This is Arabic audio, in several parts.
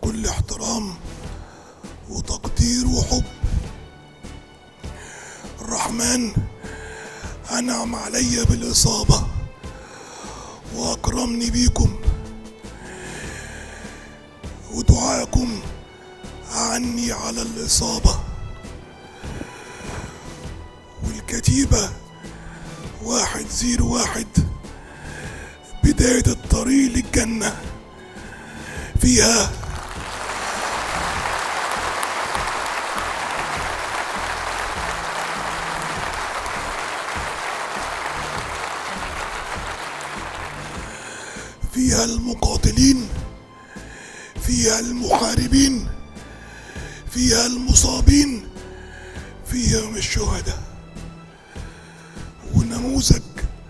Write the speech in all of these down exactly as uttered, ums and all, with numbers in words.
كل احترام وتقدير وحب. الرحمن أنعم علي بالإصابة وأكرمني بيكم، ودعاءكم عني على الإصابة. والكتيبة واحد زيرو واحد بداية الطريق للجنة فيها فيها المقاتلين، فيها المحاربين، فيها المصابين، فيها الشهداء. ونموذج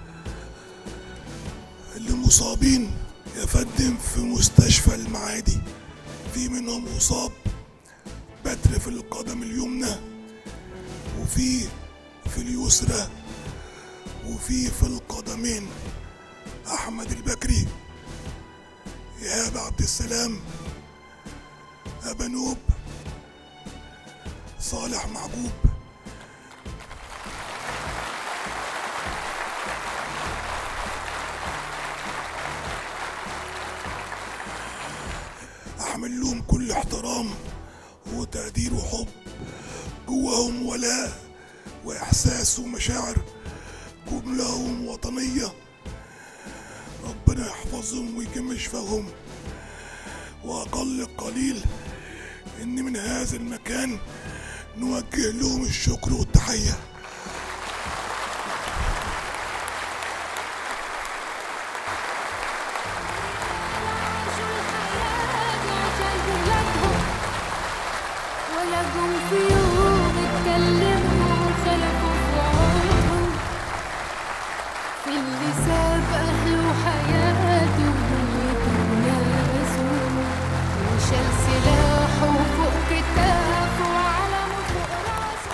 المصابين يا فندم في مستشفى المعادي، في منهم مصاب بتر في القدم اليمنى، وفي في اليسرى، وفي في القدمين. احمد البكري، ايهاب عبد السلام، ابا نوب، صالح محجوب. احمل لهم كل احترام وتقدير وحب، جواهم ولاء واحساس ومشاعر كلهم وطنيه. ربنا يحفظهم ويكم شفاهم. واقل القليل ان من هذا المكان نوجه لهم الشكر والتحيه. ولكم في يوم اتكلموا خلقوا في عمرهم، في اللي ساب أهله حياته ودنيته وناسه، وشال سلاحه فوق كتافه وعلمه فوق راسه.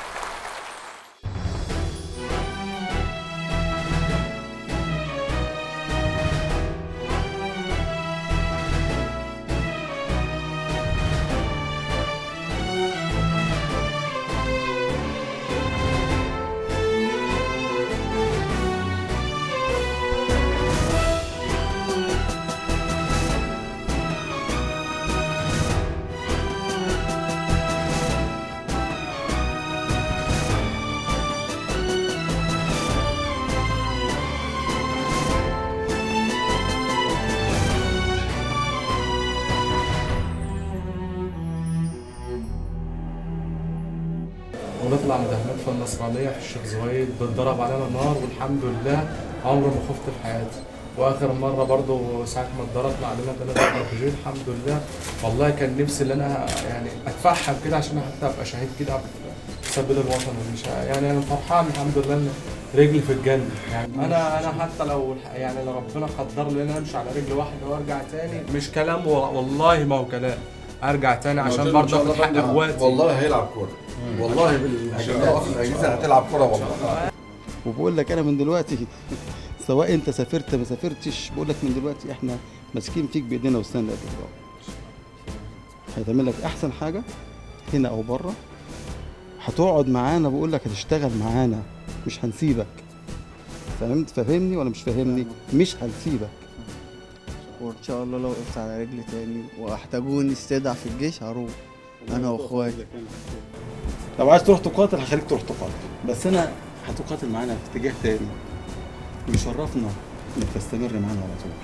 ونطلع مداهمات في النصرانية في الشيخ زويد، بتضرب علينا نار والحمد لله عمري ما خفت في حياتي. واخر مرة برضو ساعة ما اتضربنا علينا ثلاثة ار بي جي الحمد لله. والله كان نفسي ان انا يعني اتفحم كده عشان حتى ابقى شهيد كده في سبيل الوطن. مش يعني انا فرحان الحمد لله ان رجلي في الجنة. يعني انا انا حتى لو يعني لو ربنا قدر لي ان انا امشي على رجل واحدة وارجع تاني، مش كلام والله ما هو كلام، ارجع تاني عشان برضه اخد حق اخواتي. والله هيلعب كورة، والله بالاجهزه هتلعب كوره والله. وبقول لك انا من دلوقتي سواء انت سافرت ما سافرتش، بقول لك من دلوقتي احنا ماسكين فيك بايدينا وسناننا قد كده. هيتعمل لك احسن حاجه هنا او بره، هتقعد معانا، بقول لك هتشتغل معانا، مش هنسيبك. فهمت؟ فاهمني ولا مش فاهمني؟ مش هنسيبك. وان شاء الله لو وقفت على رجلي تاني واحتاجوني استدعى في الجيش هروح انا واخواتي. لو عايز تروح تقاتل هخليك تروح تقاتل، بس انا هتقاتل معانا في اتجاه تاني. يشرفنا انك تستمر معانا على طول.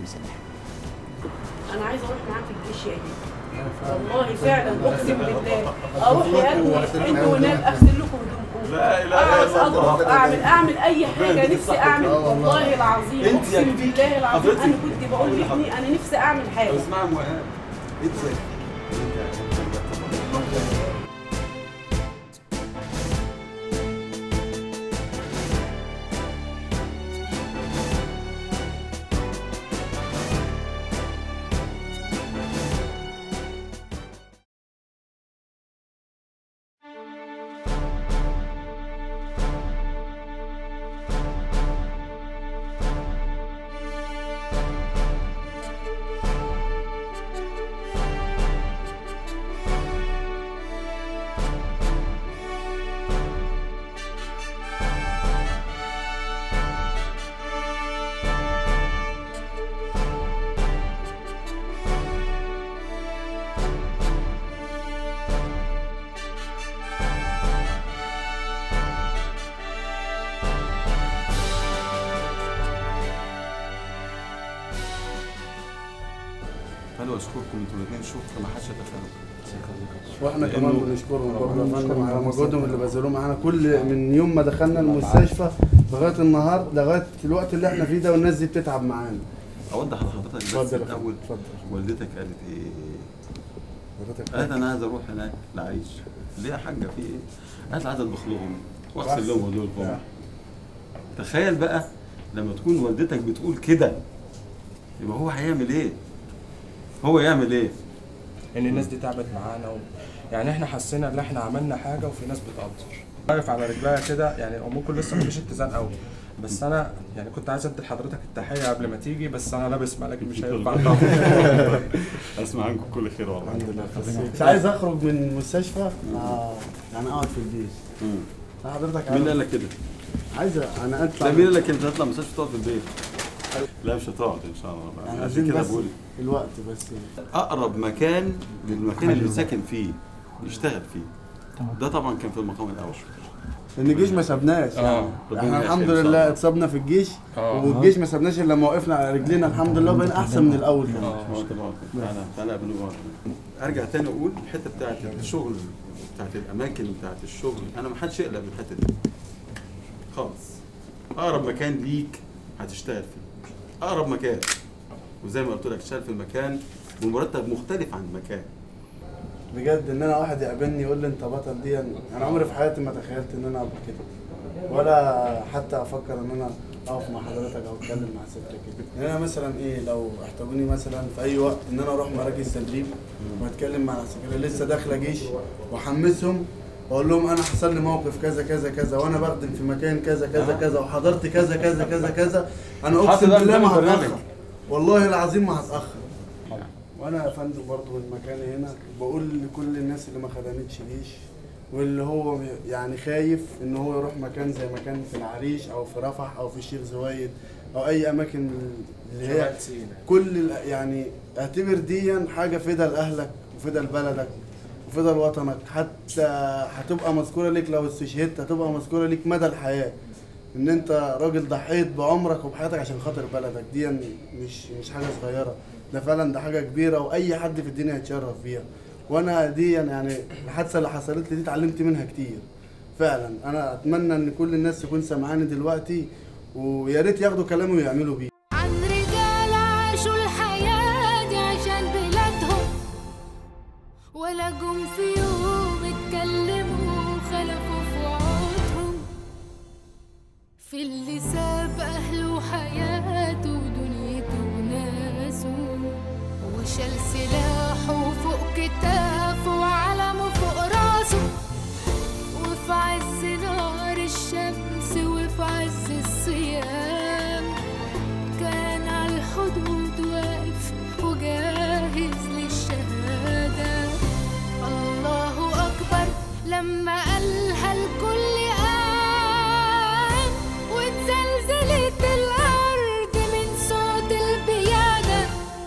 انا عايزه اروح معاك الجيش يا ابني، والله فعلا اقسم بالله اروح يا ابني انتوا هناك اغسل لكم هدومكم، لا لا لا اضرب اعمل اعمل اي حاجه نفسي اعمل، والله العظيم اقسم بالله العظيم انا كنت بقول لابني انا نفسي اعمل حاجه. اسمع مهاب انت شكر ما حدش يتخيل. واحنا كمان بنشكرهم برضه يا فندم على مجهودهم اللي بذلوه معانا كل من يوم ما دخلنا المستشفى لغايه النهارده لغايه الوقت اللي احنا فيه ده، والناس دي بتتعب معانا. اوضح لحضرتك بس اتفضل الاول. اتفضل. والدتك قالت ايه؟ حضرتك قالت انا عايز اروح هناك لعيش. ليه يا حاجه في ايه؟ قالت عايز اطبخ لهم واغسل لهم هدومهم. تخيل بقى لما تكون والدتك بتقول كده، يبقى هو هيعمل ايه؟ هو يعمل ايه؟ ان الناس دي تعبت معانا و... يعني احنا حسينا ان احنا عملنا حاجه وفي ناس بتقدر. واقف على رجليا كده، يعني ممكن لسه مفيش اتزان قوي، بس انا يعني كنت عايز ادي لحضرتك التحيه قبل ما تيجي، بس انا لابس ملك مش هينفع. اسمع عنكم كل خير والله. الحمد لله. مش عايز اخرج من المستشفى آه يعني اقعد في البيت. امم حضرتك مين قال لك كده؟ عايز انا اطلع. لا مين قال لك انت تطلع المستشفى تقعد في البيت؟ لا مش هتقعد ان شاء الله. يعني عايزين كده بس بقول الوقت بس. اقرب مكان للمكان اللي ساكن فيه يشتغل فيه. ده طبعا كان في المقام الاول. ان الجيش ما سابناش يعني. احنا الحمد لله اتصابنا في الجيش، والجيش ما سابناش الا لما وقفنا على رجلينا الحمد لله، وبقينا احسن من الاول كمان. تعالى تعالى ارجع تاني اقول الحته بتاعت الشغل، بتاعت الاماكن بتاعت الشغل، انا ما حدش يقلق من الحته دي خالص. اقرب مكان ليك هتشتغل فيه، اقرب مكان، وزي ما قلت لك تشتغل في المكان بمرتب مختلف عن المكان. بجد ان انا واحد يقابلني يقول لي انت بطل دي، انا عمري في حياتي ما تخيلت ان انا ابقى كده، ولا حتى افكر ان انا اقف مع حضرتك او اتكلم مع ستك كده. يعني انا مثلا ايه لو احتاجوني مثلا في اي وقت ان انا اروح مراكز تدريب واتكلم مع العساكر لسه داخله جيش واحمسهم واقول لهم انا حصل لي موقف كذا كذا كذا وانا بخدم في مكان كذا كذا كذا وحضرت كذا كذا كذا كذا، انا اقسم بالله ما هتاخر، والله العظيم ما هتاخر. وانا يا فندم برضه من مكاني هنا بقول لكل الناس اللي ما خدمتش جيش واللي هو يعني خايف ان هو يروح مكان زي مكان في العريش او في رفح او في الشيخ زويد او اي اماكن اللي هي كل يعني اعتبر دي حاجه فدا لاهلك وفدا لبلدك وفدا لوطنك، حتى هتبقى مذكوره ليك لو استشهدت، هتبقى مذكوره ليك مدى الحياه ان انت راجل ضحيت بعمرك وبحياتك عشان خاطر بلدك. دي مش مش حاجه صغيره، ده فعلا ده حاجه كبيره واي حد في الدنيا يتشرف بيها. وانا دي يعني الحادثه اللي حصلت لي دي اتعلمت منها كتير فعلا. انا اتمنى ان كل الناس تكون سامعاني دلوقتي ويا ريت ياخدوا كلامي ويعملوا بيه. عن رجال عاشوا الحياه دي عشان بلادهم، ولا جم في يوم اتكلموا خلفوا في وعودهم، في اللي ساب اهله وحياته ودنيته وناسه وشال سلاحه فوق كتافه وعلمه فوق راسه، وفي عز نار الشمس وفي عز الصيام كان على الحدود واقف وجاهز للشهادة. الله أكبر لما قالها الكل قام واتزلزلت الأرض من صوت البيادة.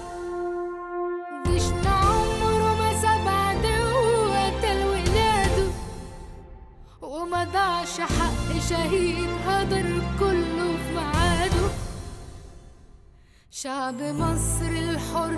جيشنا عمره ما ساب عدو قتل ولاده، وما ضاعش حق شهيد هدر كله في ميعاده. شعب مصر الحر